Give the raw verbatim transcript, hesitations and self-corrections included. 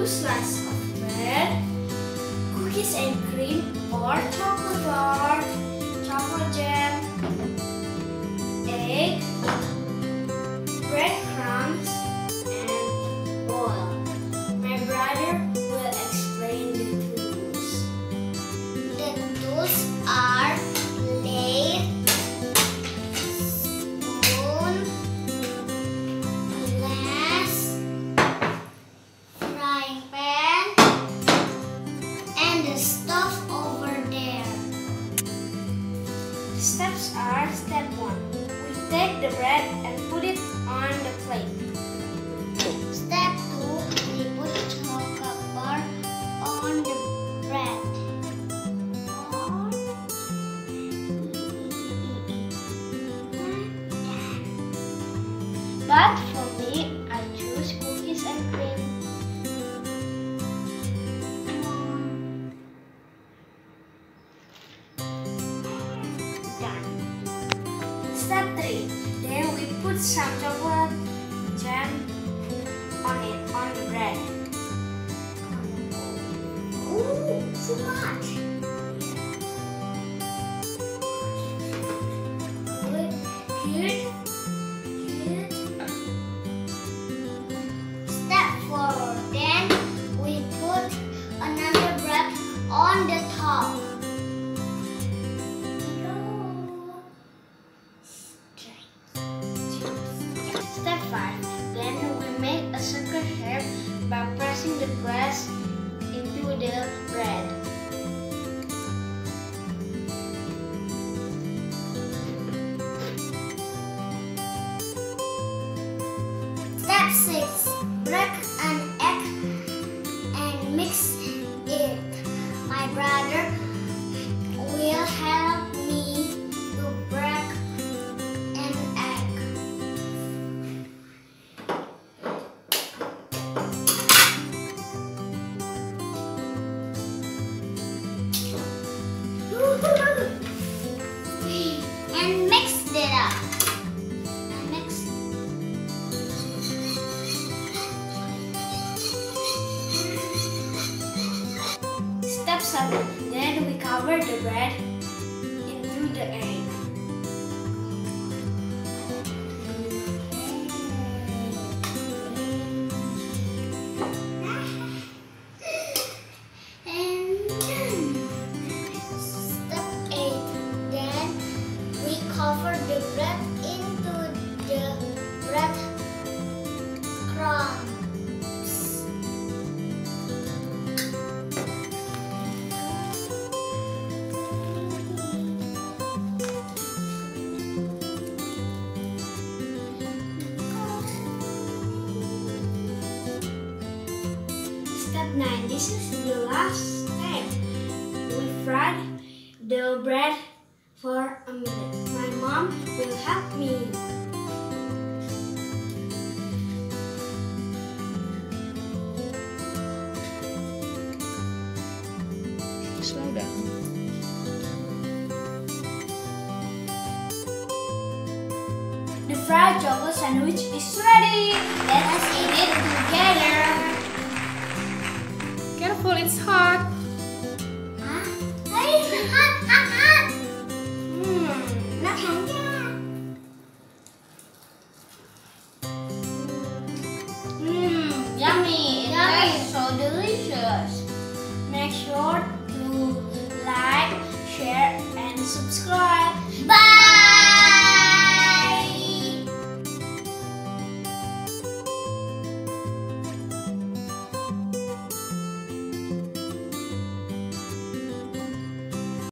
two slices of bread, cookies and cream or chocolate bar, chocolate jam, egg, breadcrumbs, and oil. My brother will explain the tools. The tools are plate, spoon, glass, frying pan, and the stove over there. The steps are: step one. We take the bread and put it on the plate. Step two, we put chocolate bar on the bread. But for me, I choose cookies and cream. Done. Step three. Then we put some chocolate jam on it, on the bread. Ooh, so much. Good, good, good. Step four, then we put another bread on the top. Step five. Then we make a circle shape by pressing the glass into the bread. Step six, break an egg and mix it. My brother will help me to break an egg. And mix it up. And mix. Step seven. Then we cover the bread into the egg. And done. Step eight. Then we cover the bread into the bread crumbs. Step nine. This is the last step. We fry the bread for a minute. My mom will help me. Slow down. The fried chocolate sandwich is ready. Let us eat it together. Careful, it's hot. Hah? Hey, hot, hot, hot. Hmm, Nó thẳng ra. mmm, yummy. It Yummy. tastes so delicious. Make sure to like, share, and subscribe.